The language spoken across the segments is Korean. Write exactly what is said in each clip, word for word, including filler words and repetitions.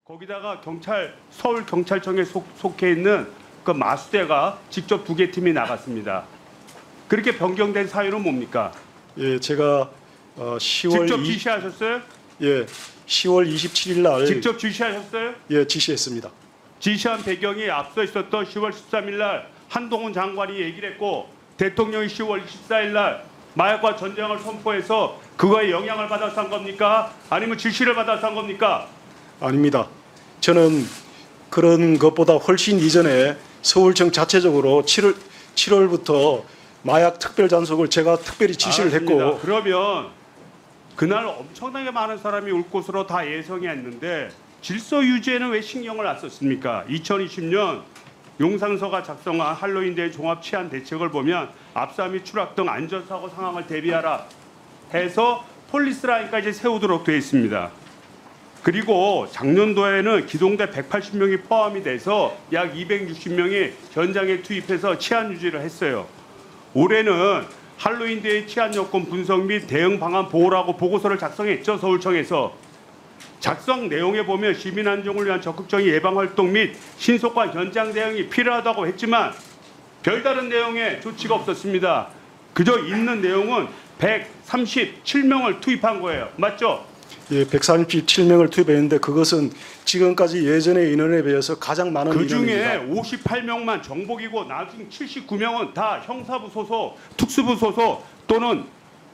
거기다가 경찰 서울 경찰청에 속, 속해 있는 그 마수대가 직접 두 개 팀이 나갔습니다. 그렇게 변경된 사유는 뭡니까? 예, 제가 어, 시월 직접 이- 지시하셨어요? 예, 시월 이십칠일 날 직접 지시하셨어요? 예, 지시했습니다. 지시한 배경이 앞서 있었던 시월 십삼일 날 한동훈 장관이 얘기를 했고 대통령이 시월 이십사일 날 마약과 전쟁을 선포해서 그거에 영향을 받아서 한 겁니까? 아니면 지시를 받아서 한 겁니까? 아닙니다. 저는 그런 것보다 훨씬 이전에 서울청 자체적으로 칠월 칠월부터 마약 특별 단속을 제가 특별히 지시를 알았습니다. 했고 그러면 그날 엄청나게 많은 사람이 올 것으로 다 예상이 했는데 질서 유지에는 왜 신경을 안 썼습니까? 이천이십 년 용산서가 작성한 할로윈데이 종합 치안 대책을 보면 압사 및 추락 등 안전사고 상황을 대비하라 해서 폴리스라인까지 세우도록 되어 있습니다. 그리고 작년도에는 기동대 백팔십 명이 포함이 돼서 약 이백육십 명이 현장에 투입해서 치안 유지를 했어요. 올해는 할로윈데이 치안 여건 분석 및 대응 방안 보호라고 보고서를 작성했죠. 서울청에서. 작성 내용에 보면 시민 안정을 위한 적극적인 예방 활동 및 신속한 현장 대응이 필요하다고 했지만 별다른 내용의 조치가 없었습니다. 그저 있는 내용은 백삼십칠 명을 투입한 거예요. 맞죠? 예, 백삼십칠 명을 투입했는데 그것은 지금까지 예전의 인원에 비해서 가장 많은 그 인원입니다. 중에 오십팔 명만 정복이고 나중 칠십구 명은 다 형사부 소속, 특수부 소속 또는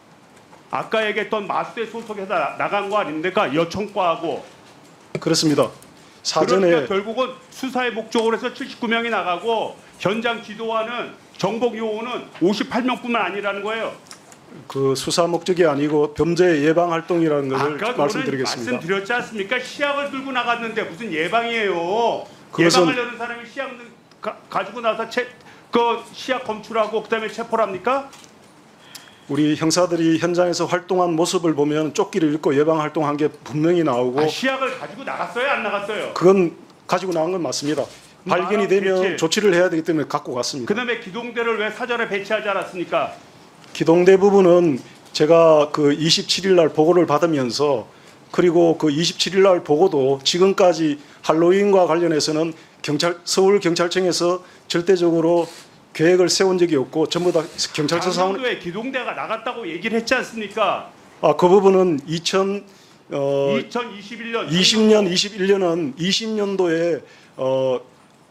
아까 얘기했던 마수대 소속에서 나- 나간 거 아닙니까? 여청과하고. 그렇습니다. 사전에 그러니까 결국은 수사의 목적으로 해서 칠십구 명이 나가고 현장 지도하는 정복 요원은 오십팔 명뿐만 아니라는 거예요. 그 수사 목적이 아니고 범죄 예방 활동이라는 것을 아까 말씀드리겠습니다. 말씀드렸지 않습니까? 시약을 들고 나갔는데 무슨 예방이에요. 그것은- 예방하려는 사람이 시약 가, 가지고 나서 채, 그 시약 검출하고 그다음에 체포를 합니까? 우리 형사들이 현장에서 활동한 모습을 보면 조끼를 입고 예방 활동한 게 분명히 나오고 아, 시약을 가지고 나갔어요, 안 나갔어요? 그건 가지고 나온 건 맞습니다. 발견이 되면 배치. 조치를 해야 되기 때문에 갖고 갔습니다. 그다음에 기동대를 왜 사전에 배치하지 않았습니까? 기동대 부분은 제가 그 이십칠일 날 보고를 받으면서 그리고 그 이십칠일 날 보고도 지금까지 할로윈과 관련해서는 경찰 서울 경찰청에서 절대적으로 계획을 세운 적이 없고 전부 다 경찰서 상황 작년도에 기동대가 나갔다고 얘기를 했지 않습니까? 아, 그 부분은 이천 어, 이천이십일 년 이십 년, 이십일 년은 이십 년도에 어,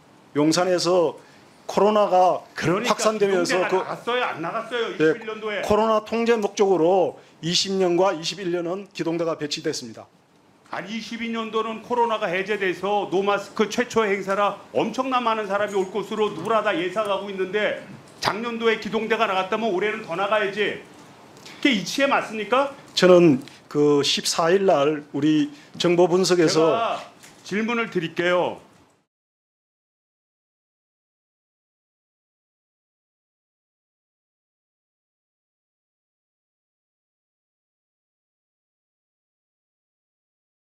용산에서 코로나가 그러니까 확산되면서 기동대가 그 나갔어요, 안 나갔어요? 예, 이십일 년도에. 코로나 통제 목적으로 이십 년과 이십일 년은 기동대가 배치됐습니다. 아니 이십이 년도는 코로나가 해제돼서 노마스크 최초 행사라 엄청난 많은 사람이 올 것으로 누구나 다 예상하고 있는데 작년도에 기동대가 나갔다면 올해는 더 나가야지. 그게 이치에 맞습니까? 저는 그 십사일 날 우리 정보 분석에서 제가 질문을 드릴게요.